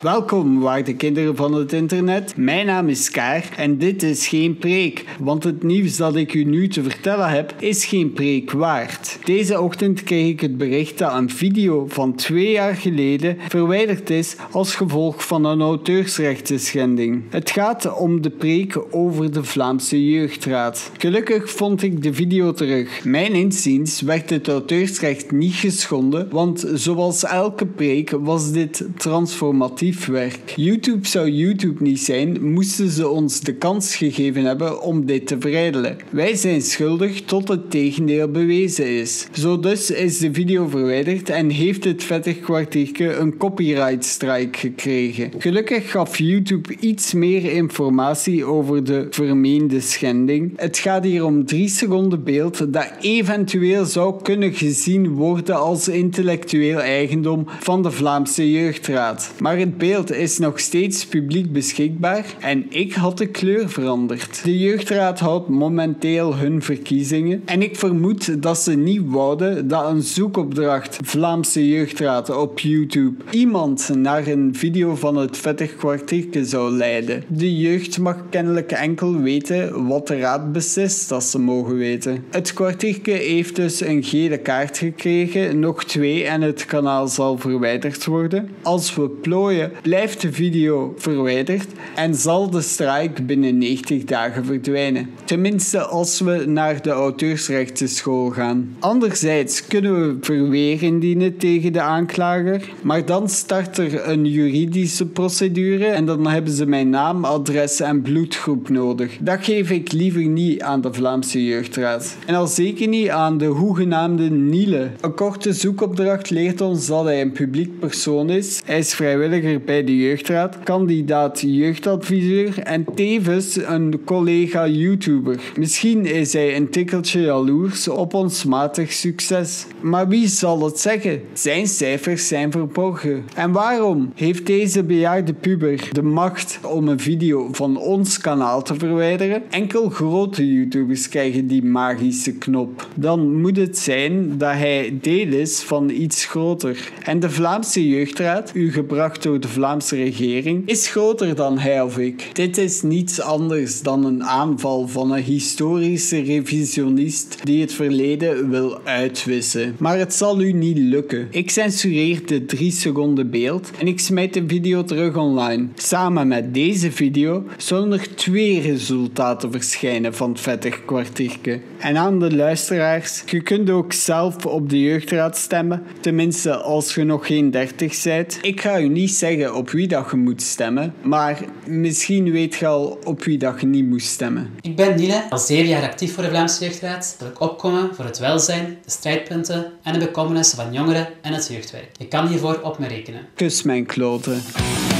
Welkom, waarde kinderen van het internet. Mijn naam is Kaar en dit is geen preek, want het nieuws dat ik u nu te vertellen heb, is geen preek waard. Deze ochtend kreeg ik het bericht dat een video van 2 jaar geleden verwijderd is als gevolg van een auteursrechtenschending. Het gaat om de preek over de Vlaamse Jeugdraad. Gelukkig vond ik de video terug. Mijn inziens werd het auteursrecht niet geschonden, want zoals elke preek was dit transformatief werk. YouTube zou YouTube niet zijn, moesten ze ons de kans gegeven hebben om dit te verijdelen. Wij zijn schuldig tot het tegendeel bewezen is. Zo dus is de video verwijderd en heeft het vettig kwartiertje een copyright strike gekregen. Gelukkig gaf YouTube iets meer informatie over de vermeende schending. Het gaat hier om 3 seconden beeld dat eventueel zou kunnen gezien worden als intellectueel eigendom van de Vlaamse Jeugdraad. Maar het beeld is nog steeds publiek beschikbaar en ik had de kleur veranderd. De Jeugdraad houdt momenteel hun verkiezingen en ik vermoed dat ze niet wouden dat een zoekopdracht Vlaamse Jeugdraad op YouTube iemand naar een video van het vettig kwartiertje zou leiden. De jeugd mag kennelijk enkel weten wat de raad beslist dat ze mogen weten. Het kwartiertje heeft dus een gele kaart gekregen, nog 2 en het kanaal zal verwijderd worden. Als we plooien blijft de video verwijderd en zal de strike binnen 90 dagen verdwijnen. Tenminste als we naar de auteursrechtenschool gaan. Anderzijds kunnen we verweer indienen tegen de aanklager, maar dan start er een juridische procedure en dan hebben ze mijn naam, adres en bloedgroep nodig. Dat geef ik liever niet aan de Vlaamse Jeugdraad. En al zeker niet aan de hoegenaamde Niele. Een korte zoekopdracht leert ons dat hij een publiek persoon is. Hij is vrijwilliger bij de Jeugdraad, kandidaat jeugdadviseur en tevens een collega YouTuber. Misschien is hij een tikkeltje jaloers op ons matig succes. Maar wie zal het zeggen? Zijn cijfers zijn verborgen. En waarom heeft deze bejaarde puber de macht om een video van ons kanaal te verwijderen? Enkel grote YouTubers krijgen die magische knop. Dan moet het zijn dat hij deel is van iets groter. En de Vlaamse Jeugdraad, u gebracht door de Vlaamse regering, is groter dan hij of ik. Dit is niets anders dan een aanval van een historische revisionist die het verleden wil uitwissen. Maar het zal u niet lukken. Ik censureer de 3 seconden beeld en ik smijt de video terug online. Samen met deze video zullen er 2 resultaten verschijnen van het vettig kwartiertje. En aan de luisteraars, je kunt ook zelf op de Jeugdraad stemmen, tenminste als je nog geen 30 bent. Ik ga u niet zeggen op wie dat je moet stemmen, maar misschien weet je al op wie dat je niet moet stemmen. Ik ben Niele, al 7 jaar actief voor de Vlaamse Jeugdraad. Dat ik opkomen voor het welzijn, de strijdpunten en de bekommernissen van jongeren en het jeugdwerk. Je kan hiervoor op me rekenen. Kus mijn kloten.